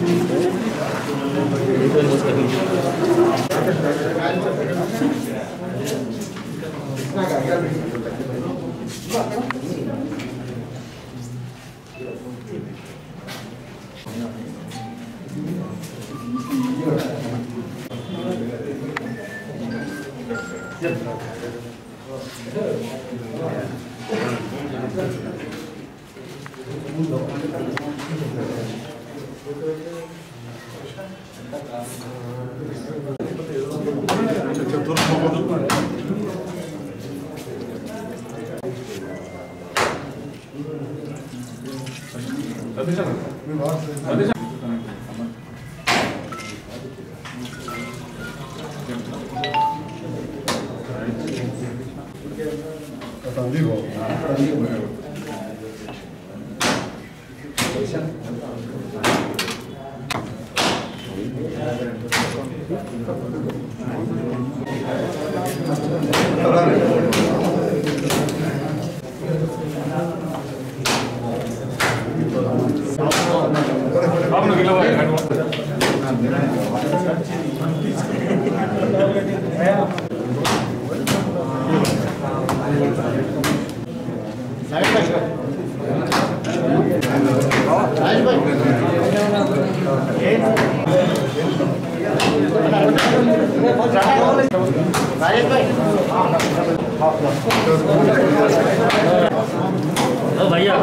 भैया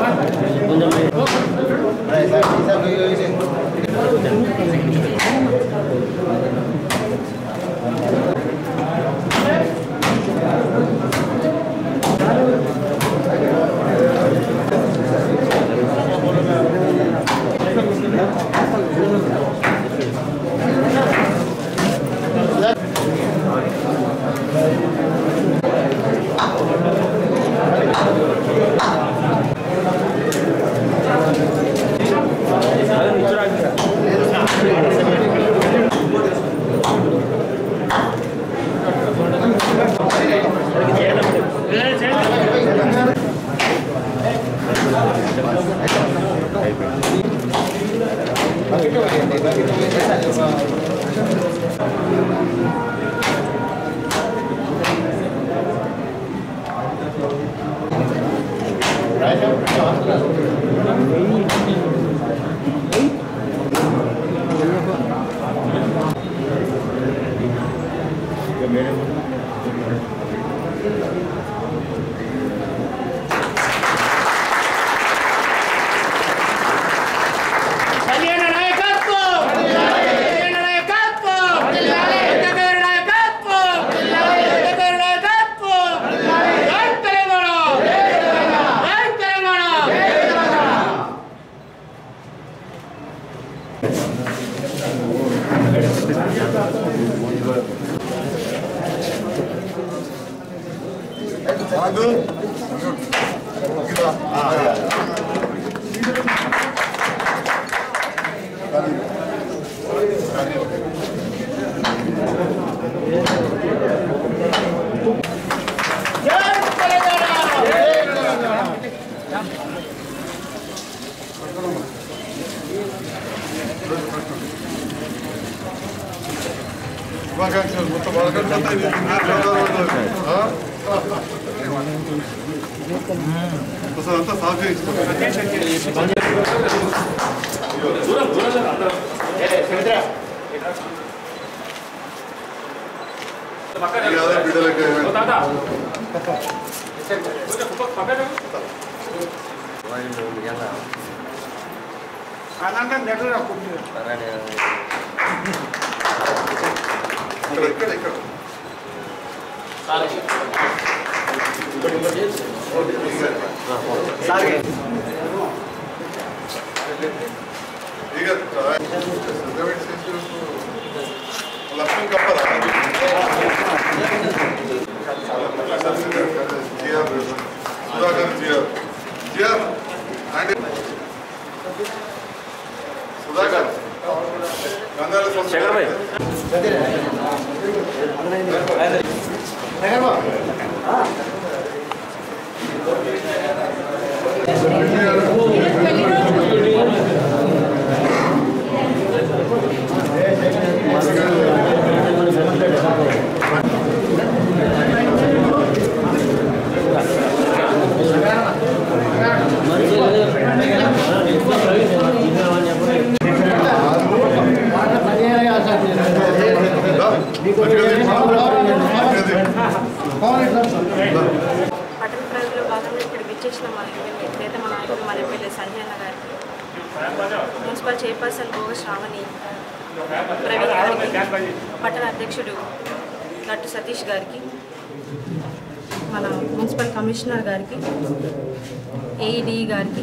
municipal chairperson భోగ శ్రావణి ప్రవీణ్ గారికి, పట్టణ అధ్యక్షుడు నట్టు సతీష్ గారికి, మన మున్సిపల్ కమిషనర్ గారికి, ఏఈడి గారికి,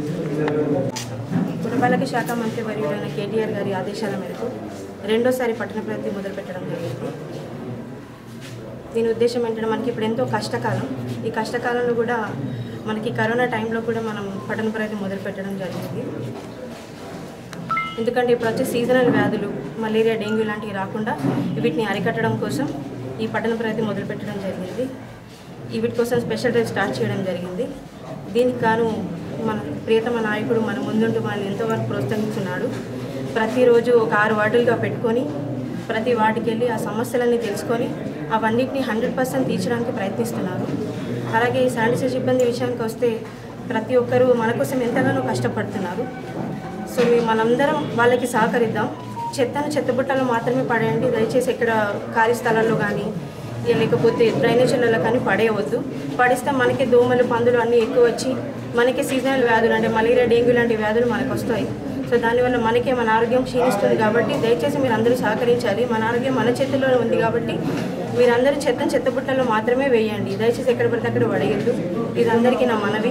పురపాలక శాఖ మంత్రి వర్యులైన కేటీఆర్ గారి ఆదేశాల మేరకు రెండోసారి పట్టణ ప్రగతి మొదలుపెట్టడం జరిగింది. దీని ఉద్దేశం ఏంటంటే మనకి ఇప్పుడు ఎంతో కష్టకాలం. ఈ కష్టకాలంలో కూడా మనకి కరోనా టైంలో కూడా మనం పట్టణ ప్రగతి మొదలుపెట్టడం జరిగింది. ఎందుకంటే ఇప్పుడు వచ్చే సీజనల్ వ్యాధులు, మలేరియా, డెంగ్యూ లాంటివి రాకుండా వీటిని అరికట్టడం కోసం ఈ పట్టణ ప్రగతి మొదలుపెట్టడం జరిగింది. వీటి కోసం స్పెషల్ డ్రైవ్ స్టార్ట్ చేయడం జరిగింది. దీనికి గాను మన ప్రియతమ నాయకుడు మన ముందుంటూ మనల్ని ఎంతోవరకు ప్రోత్సహిస్తున్నాడు. ప్రతిరోజు ఒక 6 వార్డులుగా పెట్టుకొని ప్రతి వార్డుకి వెళ్ళి ఆ సమస్యలన్నీ తెలుసుకొని అవన్నిటిని 100% తీర్చడానికి ప్రయత్నిస్తున్నారు. అలాగే ఈ శానిటైజర్ సిబ్బంది విషయానికి వస్తే ప్రతి ఒక్కరూ మన కోసం ఎంతగానో కష్టపడుతున్నారు. సో మనందరం వాళ్ళకి సహకరిద్దాం. చెత్తను చెత్తబుట్టలో మాత్రమే పడేయండి. దయచేసి ఎక్కడ ఖాళీ స్థలాల్లో కానీ లేకపోతే డ్రైనేజీలలో కానీ పడేయవద్దు. పడిస్తే మనకి దోమలు, పందులు అన్నీ ఎక్కువ వచ్చి మనకి సీజనల్ వ్యాధులు అంటే మలేరియా, డెంగ్యూ లాంటి వ్యాధులు మనకు వస్తాయి. సో దానివల్ల మనకే మన ఆరోగ్యం క్షీణిస్తుంది. కాబట్టి దయచేసి మీరు అందరూ సహకరించాలి. మన ఆరోగ్యం మన చేతుల్లోనే ఉంది కాబట్టి మీరందరూ చెత్తబుట్టలో మాత్రమే వేయండి. దయచేసి ఎక్కడ పడితే అక్కడ పడేయద్దు. ఇది అందరికీ నా మనవి.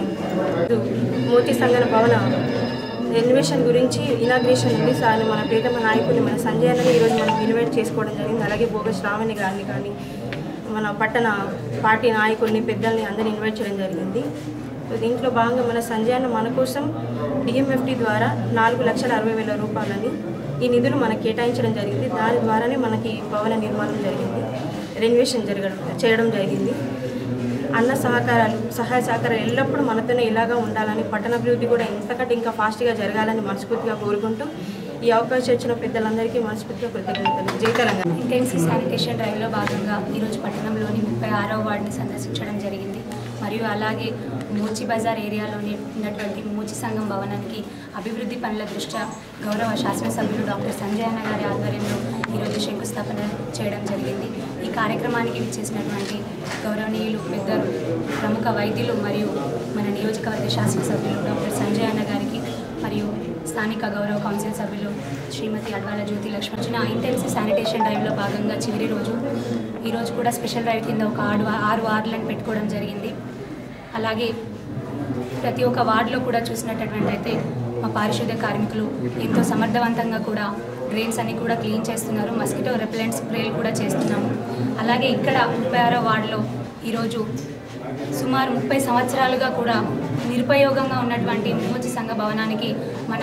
మోతీ సంఘన భవన రెనోవేషన్ గురించి ఇనాగ్రేషన్ ఉంది. మన ప్రియతమ నాయకుడిని మన సంజయ్ అన్నని ఈరోజు మనం ఇన్వైట్ చేసుకోవడం జరిగింది. అలాగే భోగ శ్రావణి గారిని కానీ మన పట్టణ పార్టీ నాయకుడిని, పెద్దల్ని అందరినీ ఇన్వైట్ చేయడం జరిగింది. దీంట్లో భాగంగా మన సంజయ్ అన్న మన కోసం డిఎంఎఫ్టీ ద్వారా 4,60,000 రూపాయలని ఈ నిధులు మనకు కేటాయించడం జరిగింది. దాని ద్వారానే మనకి భవన నిర్మాణం జరిగింది, రెనోవేషన్ చేయడం జరిగింది. అన్న సహాయ సహకారాలు ఎల్లప్పుడూ మనతోనే ఇలాగా ఉండాలని, పట్టణాభివృద్ధి కూడా ఇంతకంటే ఇంకా ఫాస్ట్గా జరగాలని మనస్ఫూర్తిగా కోరుకుంటూ ఈ అవకాశం ఇచ్చిన పెద్దలందరికీ మనస్ఫూర్తిగా కృతజ్ఞతలు. జై తెలంగాణ. ఇంటెన్సివ్ శానిటేషన్ డ్రైవ్లో భాగంగా ఈరోజు పట్టణంలోని 36వ వార్డుని సందర్శించడం జరిగింది. మరియు అలాగే మూచి బజార్ ఏరియాలోని ఉన్నటువంటి మూచి సంఘం భవనానికి అభివృద్ధి పనుల దృష్ట్యా గౌరవ శాసనసభ్యులు డాక్టర్ సంజయ్ అన్న గారి ఆధ్వర్యంలో ఈరోజు శంకుస్థాపన చేయడం జరిగింది. ఈ కార్యక్రమానికి విచ్చేసినటువంటి గౌరవనీయులు, పెద్దలు, ప్రముఖ వైద్యులు మరియు మన నియోజకవర్గ శాసనసభ్యులు డాక్టర్ సంజయ్ అన్న గారికి మరియు స్థానిక గౌరవ కౌన్సిల్ సభ్యులు శ్రీమతి అడ్వాల జ్యోతి లక్ష్మణ ఇంటెన్సివ్ శానిటేషన్ డ్రైవ్లో భాగంగా చివరి రోజు ఈరోజు కూడా స్పెషల్ డ్రైవ్ కింద ఒక 6 వార్డులను పెట్టుకోవడం జరిగింది. అలాగే ప్రతి ఒక్క వార్డులో కూడా చూసినటువంటి అయితే మా పారిశుద్ధ్య కార్మికులు ఎంతో సమర్థవంతంగా కూడా డ్రైన్స్ అన్ని కూడా క్లీన్ చేస్తున్నారు. మస్కిటో రెపెలెంట్ స్ప్రేలు కూడా చేస్తున్నాము. అలాగే ఇక్కడ 36వ వార్డులో ఈరోజు సుమారు 30 సంవత్సరాలుగా కూడా నిరుపయోగంగా ఉన్నటువంటి మూచి సంఘ భవనానికి మన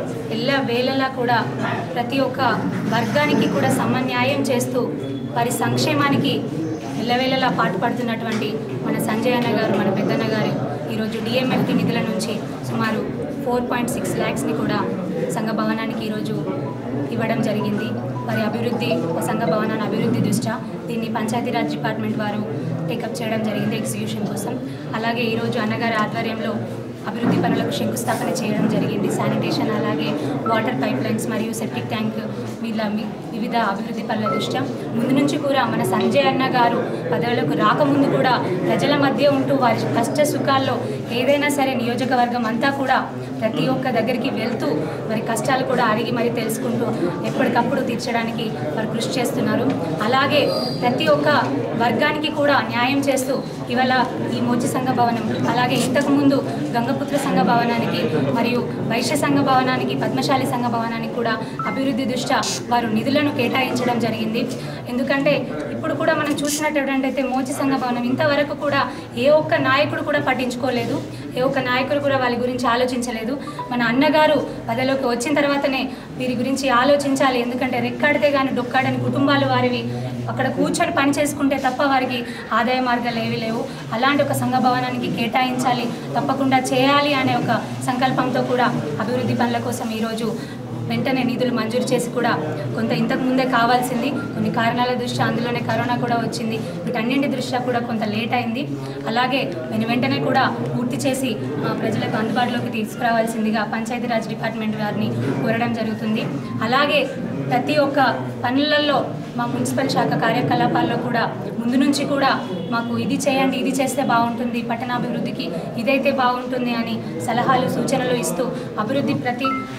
వేళలా కూడా ప్రతి ఒక్క వర్గానికి కూడా సమన్యాయం చేస్తూ వారి సంక్షేమానికి ఎల్లవేళలా పాటుపడుతున్నటువంటి మన సంజయ్ అన్న గారు, మన పెద్దన్న గారు ఈరోజు డిఎంఎఫ్టీ నిధుల నుంచి సుమారు 4.6 lakhsని కూడా సంఘ భవనానికి ఈరోజు ఇవ్వడం జరిగింది. వారి అభివృద్ధి, సంఘ భవనాన్ని అభివృద్ధి దృష్ట్యా దీన్ని పంచాయతీరాజ్ డిపార్ట్మెంట్ వారు టేకప్ చేయడం జరిగింది ఎగ్జిక్యూషన్ కోసం. అలాగే ఈరోజు అన్నగారి ఆధ్వర్యంలో అభివృద్ధి పనులకు శంకుస్థాపన చేయడం జరిగింది. శానిటేషన్, అలాగే వాటర్ పైప్ లైన్స్ మరియు సెప్టిక్ ట్యాంక్ వివిధ అభివృద్ధి పనుల దృష్ట్యా ముందు నుంచి కూడా మన సంజయ్ అన్న గారు పదవులకు రాకముందు కూడా ప్రజల మధ్య ఉంటూ వారి కష్ట సుఖాల్లో ఏదైనా సరే నియోజకవర్గం అంతా కూడా ప్రతి ఒక్క దగ్గరికి వెళ్తూ వారి కష్టాలు కూడా అడిగి మరి తెలుసుకుంటూ ఎప్పటికప్పుడు తీర్చడానికి వారు కృషి చేస్తున్నారు. అలాగే ప్రతి ఒక్క వర్గానికి కూడా న్యాయం చేస్తూ ఇవాళ ఈ మోచి సంఘ భవనం, అలాగే ఇంతకుముందు గంగపుత్ర సంఘ భవనానికి మరియు వైశ్య సంఘ భవనానికి, పద్మశాలి సంఘ భవనానికి కూడా అభివృద్ధి దృష్ట్యా వారు నిధులను కేటాయించడం జరిగింది. ఎందుకంటే ఇప్పుడు కూడా మనం చూసినట్టయితే మోచి సంఘ భవనం ఇంతవరకు కూడా ఏ ఒక్క నాయకుడు కూడా పట్టించుకోలేదు, ఏ ఒక్క నాయకుడు కూడా వాళ్ళ గురించి ఆలోచించలేదు. మన అన్నగారు పదవిలోకి వచ్చిన తర్వాతనే వీరి గురించి ఆలోచించాలి. ఎందుకంటే రెక్కాడితే కానీ డొక్కాడని కుటుంబాలు వారివి, అక్కడ కూర్చొని పని చేసుకుంటే తప్ప వారికి ఆదాయ మార్గాలు ఏవి లేవు. అలాంటి ఒక సంఘ భవనానికి కేటాయించాలి, తప్పకుండా చేయాలి అనే ఒక సంకల్పంతో కూడా అభివృద్ధి పనుల కోసం ఈరోజు వెంటనే నిధులు మంజూరు చేసి కూడా కొంత ఇంతకు ముందే కావాల్సింది కొన్ని కారణాల దృష్ట్యా, అందులోనే కరోనా కూడా వచ్చింది, వీటన్నింటి దృష్ట్యా కూడా కొంత లేట్ అయింది. అలాగే వెంటనే కూడా పూర్తి చేసి ప్రజలకు అందుబాటులోకి తీసుకురావాల్సిందిగా పంచాయతీరాజ్ డిపార్ట్మెంట్ వారిని కోరడం జరుగుతుంది. అలాగే ప్రతి ఒక్క పనులలో మా మున్సిపల్ శాఖ కార్యకలాపాల్లో కూడా ముందు నుంచి కూడా మాకు ఇది చేయండి, ఇది చేస్తే బాగుంటుంది, పట్టణాభివృద్ధికి ఇదైతే బాగుంటుంది అని సలహాలు, సూచనలు ఇస్తూ అభివృద్ధి ప్రతి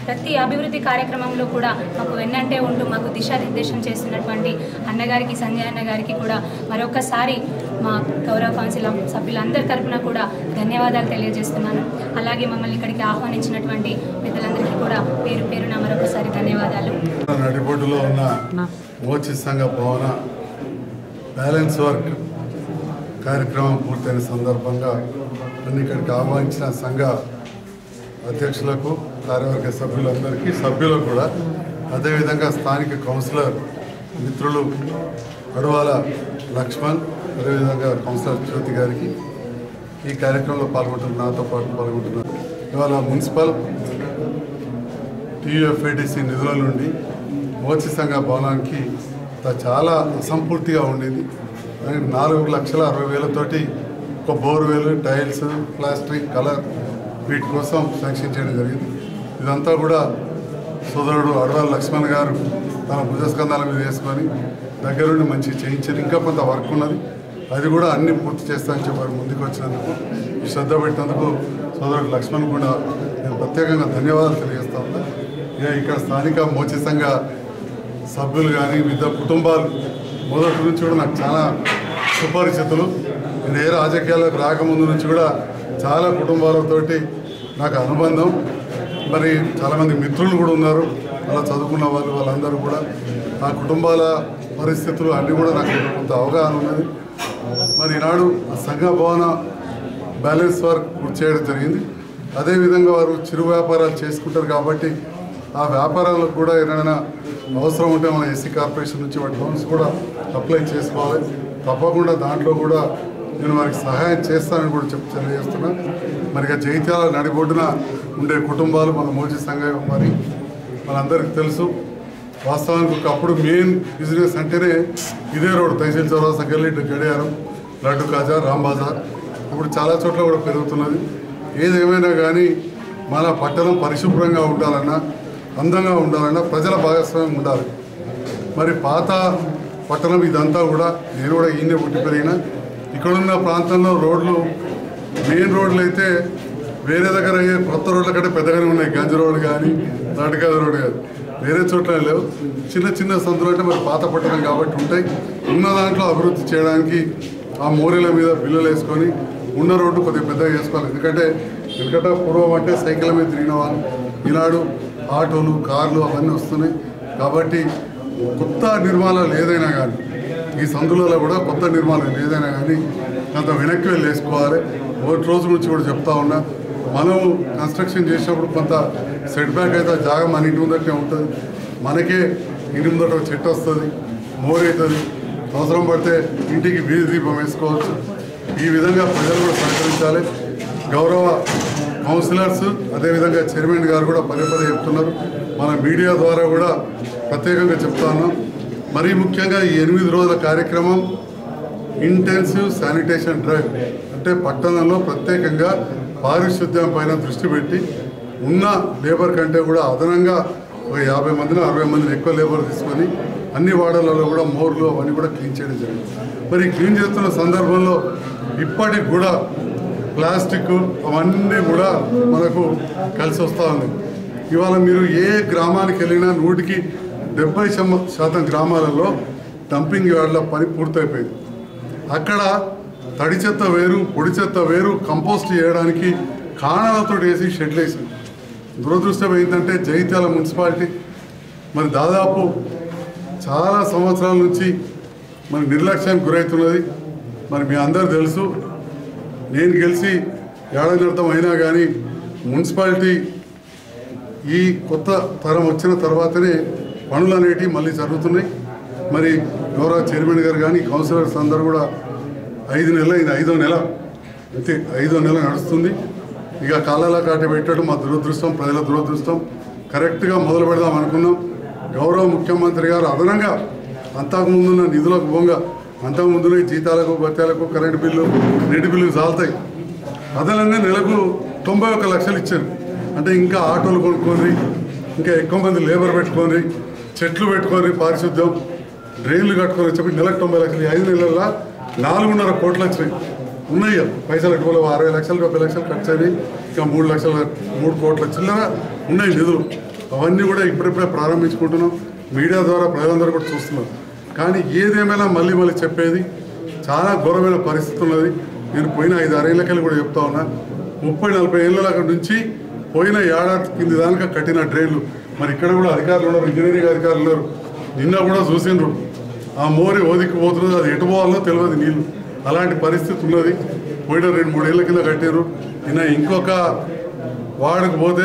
ప్రతి అభివృద్ధి కార్యక్రమంలో కూడా మాకు వెన్నంటే ఉంటూ మాకు దిశానిర్దేశం చేస్తున్నటువంటి అన్నగారికి, సంజయ్ అన్న గారికి కూడా మరొకసారి మా గౌరవ కౌన్సిల్ సభ్యులందరి తరఫున కూడా ధన్యవాదాలు తెలియజేస్తున్నాను. అలాగే మమ్మల్ని ఇక్కడికి ఆహ్వానించినటువంటి పెద్దలందరికీ కూడా పేరు పేరున మరొకసారి ధన్యవాదాలు. నడిబొడ్డులో ఉన్న మోచి సంఘ భవన బ్యాలెన్స్ వర్క్ కార్యక్రమం పూర్తయిన సందర్భంగా నన్ను ఇక్కడికి ఆహ్వానించిన సంఘ అధ్యక్షులకు, కార్యవర్గ సభ్యులందరికీ, సభ్యులకు కూడా, అదేవిధంగా స్థానిక కౌన్సిలర్ మిత్రులు అడవాల లక్ష్మణ్, అదేవిధంగా కౌన్సిలర్ జ్యోతి గారికి ఈ కార్యక్రమంలో నాతో పాటు పాల్గొంటున్నారు. ఇవాళ మున్సిపల్ TUFADC నిధుల నుండి మోచి సంఘ భవనానికి చాలా అసంపూర్తిగా ఉండేది. 4,60,000 ఒక బోర్వెల్, టైల్స్, ప్లాస్టరింగ్, కలర్ వీటి కోసం శాంక్షన్ చేయడం జరిగింది. ఇదంతా కూడా సోదరుడు అడవాల లక్ష్మణ్ గారు తన భుజస్కంధాల మీద వేసుకొని దగ్గరుండి మంచిగా చేయించారు. ఇంకా కొంత వర్క్ ఉన్నది, అది కూడా అన్ని పూర్తి చేస్తానని చెప్పారు. ముందుకు వచ్చినందుకు, ఈ శ్రద్ధ పెట్టినందుకు సోదరుడు లక్ష్మణ్ కూడా నేను ప్రత్యేకంగా ధన్యవాదాలు తెలియజేస్తా ఉన్నా. ఇక్కడ స్థానిక మోచి సంఘ సభ్యులు కానీ వివిధ కుటుంబాలు మొదటి నుంచి కూడా నాకు చాలా సుపరిచితులు. నేను ఏ రాజకీయాలకు రాకముందు నుంచి కూడా చాలా కుటుంబాలతోటి నాకు అనుబంధం. మరి చాలామంది మిత్రులు కూడా ఉన్నారు, అలా చదువుకున్న వాళ్ళు, వాళ్ళందరూ కూడా ఆ కుటుంబాల పరిస్థితులు అన్నీ కూడా నాకు కొంత అవగాహన ఉన్నది. మరి ఈనాడు సంఘ భవన బ్యాలెన్స్ వర్క్ పూర్తి చేయడం జరిగింది. అదేవిధంగా వారు చిరు వ్యాపారాలు చేసుకుంటారు కాబట్టి ఆ వ్యాపారాలకు కూడా ఏదైనా అవసరం ఉంటే మన ఎస్సీ కార్పొరేషన్ నుంచి వాటి లోన్స్ కూడా అప్లై చేసుకోవాలి. తప్పకుండా దాంట్లో కూడా నేను వారికి సహాయం చేస్తానని కూడా తెలియజేస్తున్నా. మరి జగిత్యాల నడిబొడ్డున ఉండే కుటుంబాలు మన మోచి సంఘం, మరి మనందరికీ తెలుసు. వాస్తవానికి ఒకప్పుడు మెయిన్ బిజినెస్ అంటేనే ఇదే రోడ్డు, తహసీల్ చౌరస్తా గల్లీ, గడియారం, లడ్డు కాజా, రామ్ బజార్. ఇప్పుడు చాలా చోట్ల కూడా పెరుగుతున్నది. ఏదేమైనా కానీ మన పట్టణం పరిశుభ్రంగా ఉండాలన్నా, అందంగా ఉండాలన్నా ప్రజల భాగస్వామ్యం ఉండాలి. మరి పాత పట్టణం ఇదంతా కూడా, నేను కూడా ఈయనే పుట్టి పెరిగిన, ఇక్కడున్న ప్రాంతంలో రోడ్లు, మెయిన్ రోడ్లు అయితే వేరే దగ్గర అయ్యే కొత్త రోడ్ల కంటే పెద్దగానే ఉన్నాయి. గంజ రోడ్ కానీ, నాటకాద రోడ్ కానీ వేరే చోట్ల లేవు. చిన్న చిన్న సందులు అంటే మరి పాత పట్టణం కాబట్టి ఉంటాయి. ఉన్న దాంట్లో అభివృద్ధి చేయడానికి ఆ మోరీల మీద బిల్లులు వేసుకొని ఉన్న రోడ్డు కొద్దిగా పెద్దగా చేసుకోవాలి. ఎందుకంటే పూర్వం అంటే సైకిల్ మీద తిరిగిన వాళ్ళు, ఈనాడు ఆటోలు, కార్లు అవన్నీ వస్తున్నాయి. కాబట్టి కొత్త నిర్మాణాలు ఏదైనా కానీ, ఈ సందులలో కూడా కొత్త నిర్మాణాలు ఏదైనా కానీ కొంత వెనక్కి వెళ్ళి వేసుకోవాలి. ఒకటి రోజు నుంచి కూడా చెప్తా ఉన్నా, మనం కన్స్ట్రక్షన్ చేసినప్పుడు కొంత సెట్ బ్యాక్ అయితే జాగా మన ఇంటి ముందటే ఉంటుంది. మనకే ఇంటి ముందట ఒక చెట్టు వస్తుంది, మోర్ అవుతుంది, అవసరం పడితే ఇంటికి వీధి దీపం వేసుకోవచ్చు. ఈ విధంగా ప్రజలు కూడా సహకరించాలి. గౌరవ కౌన్సిలర్స్, అదేవిధంగా చైర్మన్ గారు కూడా పదే పదే చెప్తున్నారు. మన మీడియా ద్వారా కూడా ప్రత్యేకంగా చెప్తాను. మరీ ముఖ్యంగా ఈ 8 రోజుల కార్యక్రమం ఇంటెన్సివ్ శానిటేషన్ డ్రైవ్ అంటే పట్టణంలో ప్రత్యేకంగా పారిశుద్ధ్యం పైన దృష్టి పెట్టి ఉన్న లేబర్ కంటే కూడా అదనంగా ఒక 50 మందిని 60 మందిని ఎక్కువ లేబర్ తీసుకొని అన్ని వార్డులలో కూడా మోర్లు అవన్నీ కూడా క్లీన్ చేయడం జరిగింది. మరి క్లీన్ చేస్తున్న సందర్భంలో ఇప్పటికి కూడా ప్లాస్టిక్ అవన్నీ కూడా మనకు కలిసి వస్తూ ఉంది. ఇవాళ మీరు ఏ గ్రామానికి వెళ్ళినా 170% గ్రామాలలో డంపింగ్ యార్డ్ల పని పూర్తయిపోయింది. అక్కడ తడి చెత్త వేరు, పొడి చెత్త వేరు, కంపోస్ట్ చేయడానికి కాణాలతో వేసి షెడ్లు వేసింది. దురదృష్టం ఏంటంటే జగిత్యాల మున్సిపాలిటీ మరి దాదాపు చాలా సంవత్సరాల నుంచి మరి నిర్లక్ష్యానికి గురవుతున్నది. మరి మీ అందరూ తెలుసు, నేను గెలిచి ఏడాది అయినా కానీ మున్సిపాలిటీ ఈ కొత్త తరం వచ్చిన తర్వాతనే పనులు అనేటివి మళ్ళీ జరుగుతున్నాయి. మరి గౌరవ చైర్మన్ గారు కానీ కౌన్సిలర్స్ అందరూ కూడా 5 నెలలు అయింది, 5వ నెల అయితే 5వ నెల నడుస్తుంది. ఇక కాలాల కాటి పెట్టడం మా దురదృష్టం, ప్రజల దురదృష్టం. కరెక్ట్గా మొదలు పెడదాం అనుకున్నాం. గౌరవ ముఖ్యమంత్రి గారు అదనంగా అంతకుముందున్న నిధులకు పోగా, అంతకుముందునే జీతాలకు, భత్యాలకు, కరెంటు బిల్లు, నీటి బిల్లు చాలుతాయి. అదనంగా నెలకు 91 లక్షలు ఇచ్చారు. అంటే ఇంకా ఆటోలు కొనుక్కొని, ఇంకా ఎక్కువ మంది లేబర్ పెట్టుకొని, చెట్లు పెట్టుకొని, పారిశుద్ధ్యం, డ్రైన్లు కట్టుకొని చెప్పి నెలకు 90 లక్షలు. 5 నెలల్లో 4.5 కోట్లు వచ్చినాయి. ఉన్నాయి పైసలు ఎక్కువ 60 లక్షలు 70 లక్షలు ఖర్చు అయినాయి. ఇంకా 3 కోట్ల చిల్లర ఉన్నాయి నిధులు. అవన్నీ కూడా ఇప్పుడిప్పుడే ప్రారంభించుకుంటున్నాం. మీడియా ద్వారా ప్రజలందరూ కూడా చూస్తున్నారు. కానీ ఏదేమైనా మళ్ళీ చెప్పేది చాలా ఘోరమైన పరిస్థితి ఉన్నది. నేను పోయిన 5-6 ఏళ్ళకెళ్ళి కూడా చెప్తా ఉన్నా, 30-40 ఏళ్ళ నుంచి పోయిన ఏడాది కింది దానిక కట్టిన డ్రైన్లు. మరి ఇక్కడ కూడా అధికారులు ఉన్నారు, ఇంజనీరింగ్ అధికారులు ఉన్నారు. నిన్న కూడా చూసిండ్రు ఆ మోరి ఓదిక్కుపోతున్నది, అది ఎటు పోవాలో తెలియదు నీళ్ళు. అలాంటి పరిస్థితి ఉన్నది. పోయిన 2-3 ఏళ్ళ కింద కట్టారు. నిన్న ఇంకొక వార్డుకు పోతే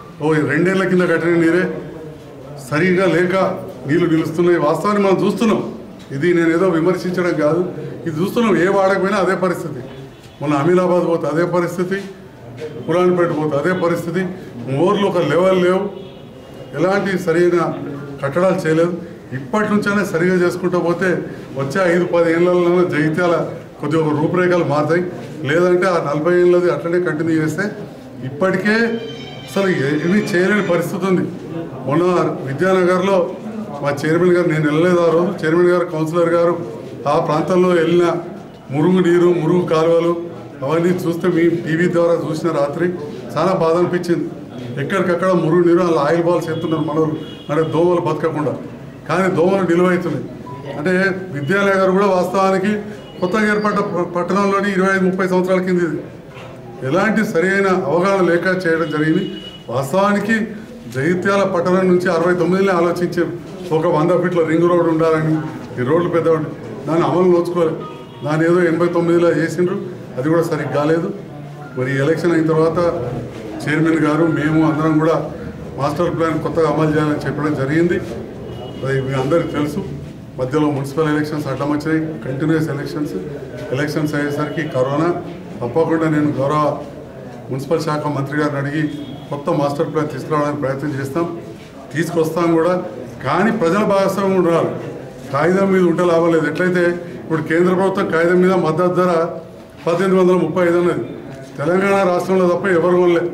2 ఏళ్ళ కింద కట్టిన నీరే సరిగా లేక నీళ్లు నిలుస్తున్నాయి. వాస్తవాన్ని మనం చూస్తున్నాం. ఇది నేను ఏదో విమర్శించడం కాదు, ఇది చూస్తున్నాం. ఏ వాడకపోయినా అదే పరిస్థితి. మొన్న అమీనాబాద్ పోతే అదే పరిస్థితి, పురాణపేట పోతే అదే పరిస్థితి. మోర్లు ఒక లెవెల్ లేవు, ఎలాంటి సరైన కట్టడాలు చేయలేదు. ఇప్పటి నుంచైనా సరిగా చేసుకుంటూ పోతే వచ్చే 5-10 ఏళ్ళలో జగిత్యాల కొద్దిగా ఒక రూపురేఖలు మారుతాయి. లేదంటే ఆ 40 ఏళ్ళది అట్లనే కంటిన్యూ చేస్తే ఇప్పటికే అసలు ఏమీ చేయలేని పరిస్థితి ఉంది. మొన్న విద్యానగర్లో మా చైర్మన్ గారు, నేను వెళ్ళలేదు ఆ రోజు, చైర్మన్ గారు కౌన్సిలర్ గారు ఆ ప్రాంతంలో వెళ్ళిన మురుగు నీరు, మురుగు కాలువలు అవన్నీ చూస్తే మీ టీవీ ద్వారా చూసిన రాత్రి చాలా బాధ అనిపించింది. ఎక్కడికక్కడ మురుగు నీరు అలా ఆయిల్ బాల్స్ ఎత్తున్నారు మనోళ్ళు, అంటే దోమలు బతకకుండా. కానీ దోమలు నిలువైతున్నాయి. అంటే విద్యానగర్ కూడా వాస్తవానికి కొత్తగా ఏర్పడ్డ పట్టణంలోని 25-30 సంవత్సరాల కింద ఇది. ఎలాంటి సరైన అవగాహన లేక చేయడం జరిగింది. వాస్తవానికి జగిత్యాల పట్టణం నుంచి 69 ఆలోచించారు. ఒక 100 ఫీట్ల రింగ్ రోడ్ ఉండాలని, ఈ రోడ్లు పెద్దవాడి దాన్ని అమలు నోచుకోలేదు. దాన్ని ఏదో 89లో చేసిండ్రు, అది కూడా సరిగ్గా కాలేదు. మరి ఎలక్షన్ అయిన తర్వాత చైర్మన్ గారు మేము అందరం కూడా మాస్టర్ ప్లాన్ కొత్తగా అమలు చేయాలని చెప్పడం జరిగింది. అది మీ అందరికీ తెలుసు. మధ్యలో మున్సిపల్ ఎలక్షన్స్ అడ్డం వచ్చినాయి, కంటిన్యూస్ ఎలక్షన్స్ అయ్యేసరికి కరోనా. తప్పకుండా నేను గౌరవ మున్సిపల్ శాఖ మంత్రి గారిని అడిగి కొత్త మాస్టర్ ప్లాన్ తీసుకురావడానికి ప్రయత్నం చేస్తాం, తీసుకొస్తాం కూడా. కానీ ప్రజల భాగస్వామ్యం ఉండాలి. కాగితం మీద ఉంటే లాభం లేదు. ఎట్లయితే ఇప్పుడు కేంద్ర ప్రభుత్వం కాగితం మీద మద్దతు ధర 1835 అన్నది, తెలంగాణ రాష్ట్రంలో తప్ప ఎవరు కొనలే.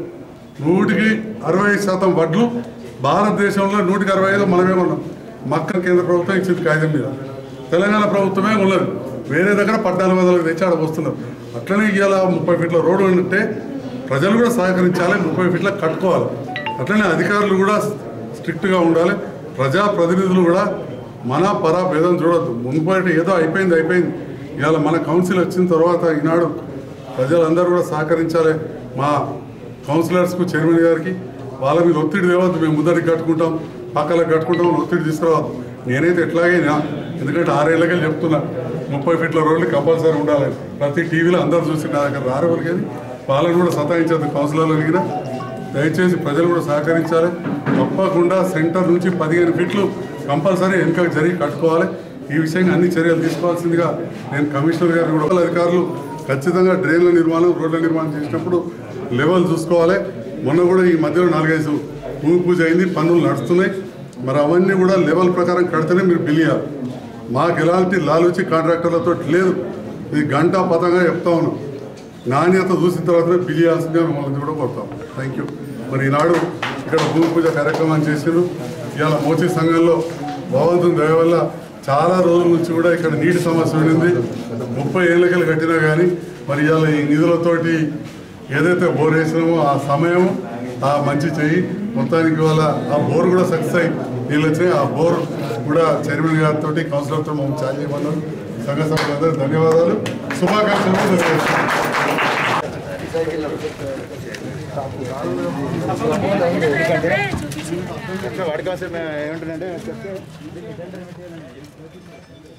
100% వడ్లు భారతదేశంలో 165 మనమే ఉన్నాం. మక్క కేంద్ర ప్రభుత్వం ఇచ్చింది కాగితం మీద, తెలంగాణ ప్రభుత్వమే ఉన్నది. వేరే దగ్గర 1400 తెచ్చి ఆడ వస్తున్నారు. అట్లనే ఇవాళ 30 ఫీట్ల రోడ్డు ఉంటే ప్రజలు కూడా సహకరించాలి, 30 ఫీట్ల కట్టుకోవాలి. అట్లనే అధికారులు కూడా స్ట్రిక్ట్గా ఉండాలి. ప్రజాప్రతినిధులు కూడా మన పరా భేదం చూడొద్దు. మున్పటి ఏదో అయిపోయింది. ఇవాళ మన కౌన్సిల్ వచ్చిన తర్వాత ఈనాడు ప్రజలందరూ కూడా సహకరించాలి. మా కౌన్సిలర్స్కు, చైర్మన్ గారికి వాళ్ళ మీద ఒత్తిడి తేవద్దు. మేము ముందరికి కట్టుకుంటాం, పక్కలకు కట్టుకుంటాం, ఒత్తిడి తీసుకురావద్దు. నేనైతే ఎట్లాగైనా, ఎందుకంటే 6 ఏళ్ళకే చెప్తున్నా 30 ఫీట్ల రోడ్లు కంపల్సరీ ఉండాలని. ప్రతి టీవీలో అందరూ చూసి నా దగ్గర రారు. కానీ వాళ్ళని కూడా సతాయించద్దు. కౌన్సిలర్లు అడిగినా దయచేసి ప్రజలు కూడా సహకరించాలి. తప్పకుండా సెంటర్ నుంచి 15 ఫీట్లు కంపల్సరీ వెనుకకు జరిగి కట్టుకోవాలి. ఈ విషయంగా అన్ని చర్యలు తీసుకోవాల్సిందిగా నేను కమిషనర్ గారు కూడా, అధికారులు ఖచ్చితంగా డ్రైన్ల నిర్మాణం, రోడ్ల నిర్మాణం చేసినప్పుడు లెవెల్ చూసుకోవాలి. మొన్న కూడా ఈ మధ్యలో 4-5 భూమి పూజ అయింది, పనులు నడుస్తున్నాయి. మరి అవన్నీ కూడా లెవెల్ ప్రకారం కడితేనే మీరు బిల్ ఇవ్వాలి. మాకు ఎలాంటి లాలూచి కాంట్రాక్టర్లతో లేదు. ఇది గంటా పతంగా చెప్తా ఉన్నాం. నాణ్యత చూసిన తర్వాతనే బిల్ ఇవ్వాల్సిందిగా మిమ్మల్ని కూడా కోరుతాం. Thank you. మరి ఈనాడు ఇక్కడ భూమి పూజ కార్యక్రమాన్ని చేసారు. ఇవాళ మోచి సంఘంలో భగవంతుని దయ వల్ల చాలా రోజుల నుంచి కూడా ఇక్కడ నీటి సమస్య ఉండింది. 30 ఏళ్ళకెళ్ళి కట్టినా కానీ మరి ఇవాళ ఈ నిధులతోటి ఏదైతే బోర్ వేసినామో ఆ సమయం ఆ మంచి చెయ్యి మొత్తానికి వాళ్ళ ఆ బోర్ కూడా సక్సెస్ అయ్యి నీళ్ళు వచ్చాయి. ఆ బోర్ కూడా చైర్మన్ గారితో, కౌన్సిలర్తో మమ్మల్ని ఛార్జ్ చేయమన్నారు. సంఘ సభ్యులందరూ ధన్యవాదాలు, శుభాకాంక్షలు. వాడికాసే ఏమంటుందంటే